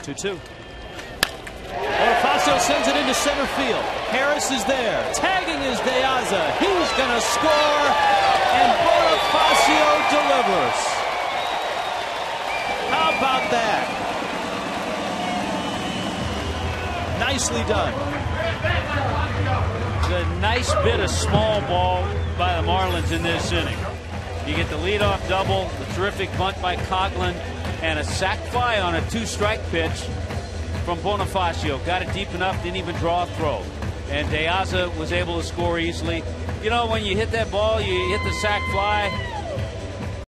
2-2. Bonifacio sends it into center field. Harris is there. Tagging is De Aza. He's going to score, and Bonifacio delivers. How about that? Nicely done. A nice bit of small ball by the Marlins in this inning. You get the leadoff double, the terrific bunt by Coghlan, and a sac fly on a 2-strike pitch from Bonifacio. Got it deep enough, didn't even draw a throw. And De Aza was able to score easily. You know, when you hit that ball, you hit the sac fly,